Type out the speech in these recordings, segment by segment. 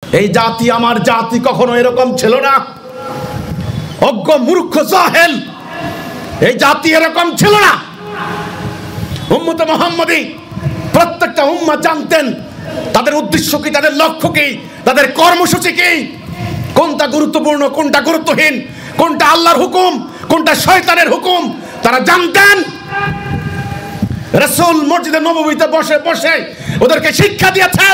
এই জাতি আমার জাতি কখনো এরকম ছিল না। অজ্ঞ মূর্খ জাহেল, এই জাতি এরকম ছিল না। উম্মতে মুহাম্মাদি প্রত্যেকটা উম্মাহ জানতেন তাদের উদ্দেশ্য কি, তাদের লক্ষ্য কি, তাদের কর্মসূচি কি, কোনটা গুরুত্বপূর্ণ, কোনটা গুরুত্বহীন, কোনটা আল্লাহর হুকুম, কোনটা শয়তানের হুকুম তারা জানতেন। রাসূল মসজিদে নববীতে বসে বসে ওদেরকে শিক্ষা দিয়েছেন।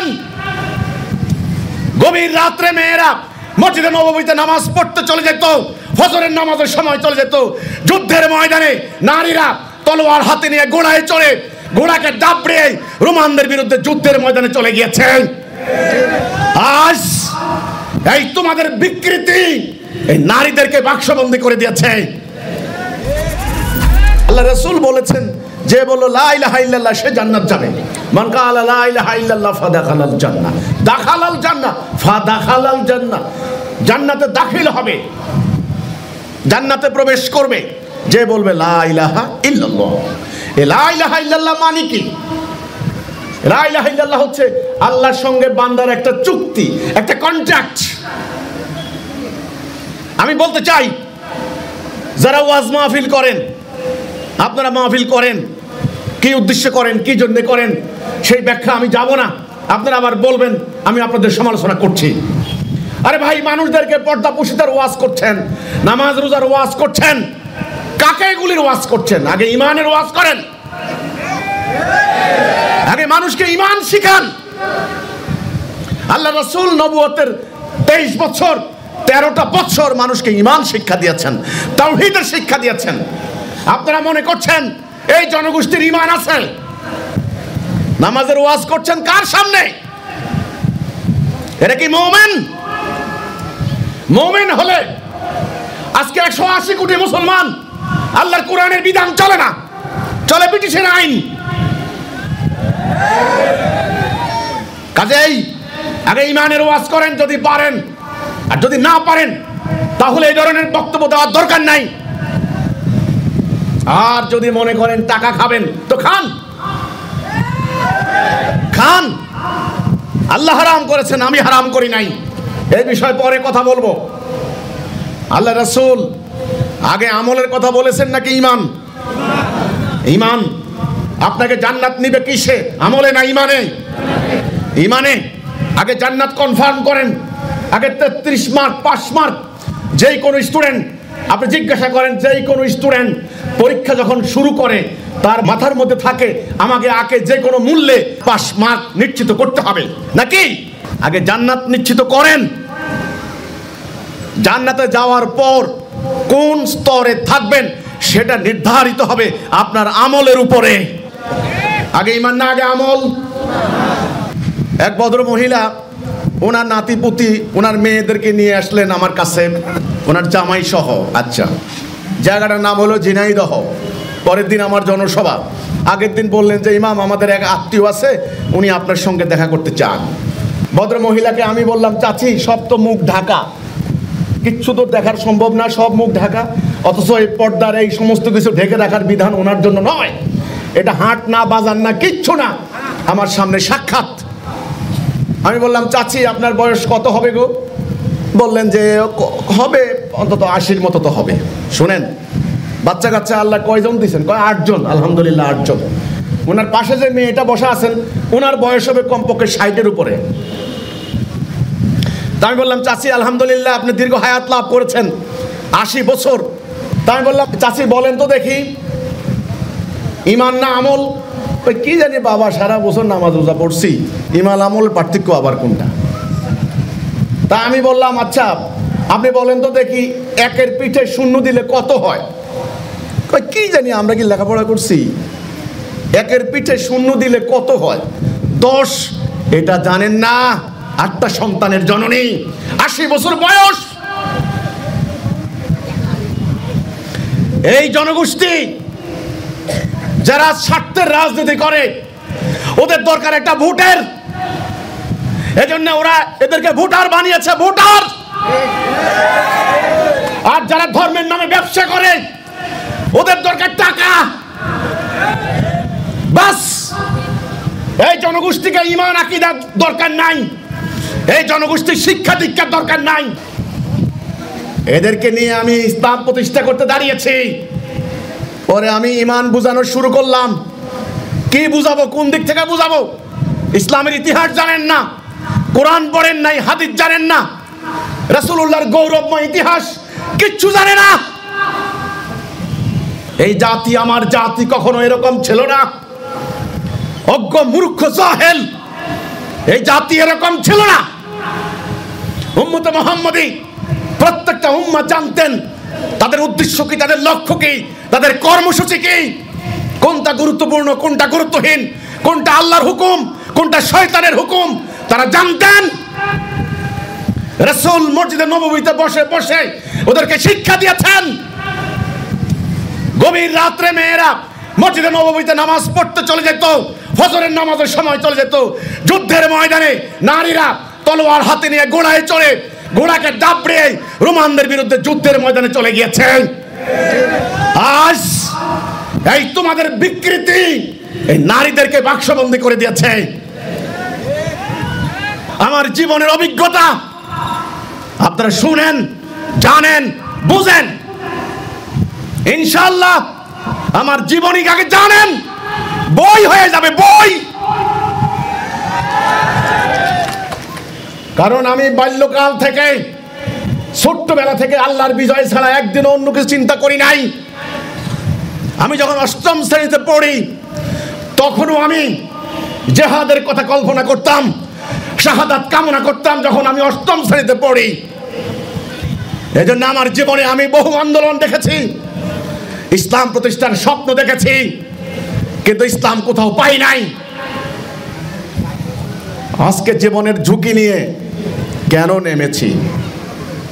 গভীর রাত্রে মেয়েরা মসজিদে নববীতে নামাজ পড়তে চলে যেত, ফজরের নামাজের সময় চলে যেত। যুদ্ধের ময়দানে নারীরা তলোয়ার হাতে নিয়ে ঘোড়ায় চড়ে ঘোড়াকে দাবড়ে রোমানদের বিরুদ্ধে যুদ্ধের ময়দানে চলে গিয়েছেন। আজ এই তোমাদের বিকৃতি এই নারীদেরকে বাক্সবন্দী করে দিয়েছে। আল্লাহ রাসূল বলেছেন, যে বলল লা ইলাহা ইল্লাল্লাহ সে জান্নাত যাবে। মান ক্বালা লা ইলাহা ইল্লাল্লাহ ফাদাখালাল জান্নাহ, দাখালাল জান্নাহ ফাদাখালাল জান্নাহ, জান্নাতে দাখিল হবে, জান্নাতে প্রবেশ করবে যে বলবে লা ইলাহা ইল্লাল্লাহ। এই লা ইলাহা ইল্লাল্লাহ মানে কি? লা ইলাহা ইল্লাল্লাহ হচ্ছে আল্লাহর সঙ্গে বান্দার একটা চুক্তি, একটা কন্ট্রাক্ট। আমি বলতে চাই, যারা ওয়াজ মাহফিল করেন, আপনারা মাহফিল করেন, কি উদ্দেশ্য করেন, কি জন্য করেন, সেই ব্যাখ্যা আমি যাব না। আপনারা আবার বলবেন আমি আপনাদের সমালোচনা করছি। আরে ভাই, মানুষদেরকে পর্দা পুশিতার ওয়াজ করছেন, নামাজ রোজার ওয়াজ করছেন, কাকে এগুলির ওয়াজ করছেন? আগে ইমানের ওয়াজ করেন, আগে মানুষকে ইমান শিখান। আল্লাহ রাসূল নবুয়তের 23 বছর 13টা বছর মানুষকে ইমান শিক্ষা দিয়েছেন, তাওহীদের শিক্ষা দিয়েছেন। আপনারা মনে করছেন এই জনগোষ্ঠীর ইমান আছে? নামাজের ওয়াজ করছেন কার সামনে? এরা কি মুমিন? মুমিন হলে আজকে 180 কোটি মুসলমান, আল্লাহর কোরআনের বিধান চলে না, চলে ব্রিটিশের আইন। কাজেই আগে ইমানের ওয়াজ করেন যদি পারেন, আর যদি না পারেন তাহলে এই ধরনের বক্তব্য দেওয়ার দরকার নাই। আর যদি মনে করেন টাকা খাবেন তো খান, খান। আল্লাহ হারাম করেছেন, আমি হারাম করি নাই, এই বিষয়ে পরে কথা বলবো। আল্লাহ রাসূল আগে আমলের কথা বলেছেন নাকি ইমান? ইমান। আপনাকে জান্নাত নিবে কিসে? আমলে না ইমানে? ইমানে। আগে জান্নাত কনফার্ম করেন, আগে 33 মার্ক 5 মার্ক। যেই কোনো স্টুডেন্ট আপনি জিজ্ঞাসা করেন, যেই কোনো স্টুডেন্ট পরীক্ষা যখন শুরু করে তার মাথার মধ্যে থাকে আমাকে আগে যে কোনো মূল্যে 5 মার্ক নিশ্চিত করতে হবে নাকি? আগে জান্নাত নিশ্চিত করেন। জান্নাতে যাওয়ার পর কোন স্তরে থাকবেন সেটা নির্ধারিত হবে আপনার আমলের উপরে। আগে ইমান না আগে আমল? এক ভদ্র মহিলা ওনার নাতিপুতি ওনার মেয়েদেরকে নিয়ে আসলেন আমার কাছে, ওনার জামাই সহ। আচ্ছা, জায়গাটার নাম হলো ঝিনাইদহ। পরের দিন আমার জনসভা। আগের দিন বললেন যে ইমাম আমাদের এক আত্মীয় আছে, উনি আপনার সঙ্গে দেখা করতে চান। ভদ্র মহিলাকে আমি বললাম, চাচি সব তো মুখ ঢাকা, কিচ্ছু তো দেখার সম্ভব না, সব মুখ ঢাকা। অথচ এই পর্দার এই সমস্ত কিছু ঢেকে রাখার বিধান ওনার জন্য নয়। এটা হাট না, বাজার না, কিচ্ছু না, আমার সামনে সাক্ষাৎ। আমি বললাম, চাচি আপনার বয়স কত হবে গো? বললেন যে হবে অন্তত 80-র মতো তো হবে। শুনেন, বাচ্চা কাচ্চা আল্লাহ কয়জন দিয়েছেন? কয় 8 জন। আলহামদুলিল্লাহ 8 জন। ওনার পাশে যে মেয়েটা বসা আছেন ওনার বয়স হবে কমপক্ষে 60-এর উপরে। তা আমি বললাম, চাচি আলহামদুলিল্লাহ আপনি দীর্ঘ হায়াত লাভ করেছেন, 80 বছর। তা আমি বললাম, চাচি বলেন তো দেখি ইমান না আমল? ওই কি জানি বাবা, সারা বছর নামাজ রোজা পড়ছি, ইমান আমল পার্থক্য আবার কোনটা? তা আমি বললাম, আচ্ছা আপনি বলেন তো দেখি 1-এর পিঠে 0 দিলে কত হয়? কি জানি, আমরা কি লেখাপড়া করছি? 1-এর পিঠে 0 দিলে কত হয়? 10। এটা জানেন না? 8টা সন্তানের জননী, 80 বছর বয়স। এই জনগোষ্ঠী যারা স্বার্থের রাজনীতি করে, ওদের দরকার একটা ভোটের। এজন্য ওরা এদেরকে ভোটার বানিয়েছে, ভোটার। আর যারা ধর্মের নামে ব্যবসা করে ওদের দরকার টাকা। বাস, এই জনগোষ্ঠীকে ঈমান আকীদার দরকার নাই। এই জনগোষ্ঠীর শিক্ষা দীক্ষার দরকার নাই। এদেরকে নিয়ে আমি ইসলাম প্রতিষ্ঠা করতে দাঁড়িয়েছি। পরে আমি ঈমান বুঝানো শুরু করলাম। কি বুঝাবো, কোন দিক থেকে বুঝাবো? ইসলামের ইতিহাস জানেন না, কোরআন পড়েন নাই, হাদিস জানেন না, রাসূলুল্লাহর গৌরবময় ইতিহাস কিচ্ছু জানে না। এই জাতি, আমার জাতি কখনো এরকম ছিল না। অজ্ঞ মূর্খ জাহেল, এই জাতি এরকম ছিল না। উম্মতে মুহাম্মাদি প্রত্যেকটা উম্মাহ জানতেন তাদের উদ্দেশ্য কি, তাদের লক্ষ্য কি, তাদের কর্মসূচি কি, কোনটা গুরুত্বপূর্ণ, কোনটা গুরুত্বহীন, কোনটা আল্লাহর হুকুম, কোনটা শয়তানের হুকুম, তারা জানতেন। রাসূল মসজিদে নববীতে বসে বসে ওদেরকে শিক্ষা দিয়েছেন। গভীর রাত্রে মেয়েরা মসজিদে নববীতে নামাজ পড়তে চলে যেত, ফজরের নামাজের সময় চলে যেত। যুদ্ধের ময়দানে নারীরা তলোয়ার হাতে নিয়ে ঘোড়ায় চড়ে, ঘোড়াকে দাবড়ে রোমানদের বিরুদ্ধে যুদ্ধের ময়দানে চলে গিয়েছেন। আজ এই তোমাদের বিকৃতি এই নারীদেরকে বাক্সবন্দী করে দিয়েছে। আমার জীবনের অভিজ্ঞতা আপনারা শুনেন, জানেন, বুঝেন। ইনশাআল্লাহ আমার জীবনী কাকে জানেন, বই হয়ে যাবে, বই। কারণ আমি বাল্যকাল থেকে, ছোট্টবেলা থেকে আল্লাহর বিজয় ছাড়া একদিনও অন্য কিছু চিন্তা করি নাই। আমি যখন অষ্টম শ্রেণীতে পড়ি তখনও আমি জিহাদের কথা কল্পনা করতাম, শাহাদাত কামনা করতাম যখন আমি অষ্টম শ্রেণীতে পড়ি। এজন্য আমার জীবনে আমি বহু আন্দোলন দেখেছি, ইসলাম প্রতিষ্ঠার স্বপ্ন দেখেছি, কিন্তু ইসলাম কোথাও পাই নাই। আজকে জীবনের ঝুঁকি নিয়ে কেন নেমেছি?